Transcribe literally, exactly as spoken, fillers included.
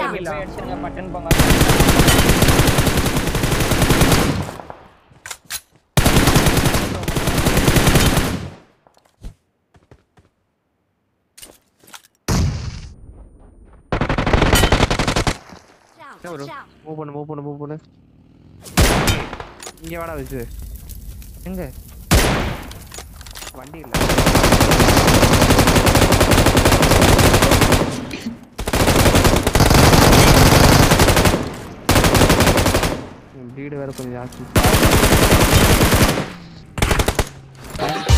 போய் அடிச்சிருங்க பட்டன் போங்க மூவ் பண்ணு மூவ் பண்ணு மூவ் பண்ணு இங்க வாடா வெச்சு எங்க வண்டி இல்ல வீடு வேற கொஞ்சம் ஜாஸ்தி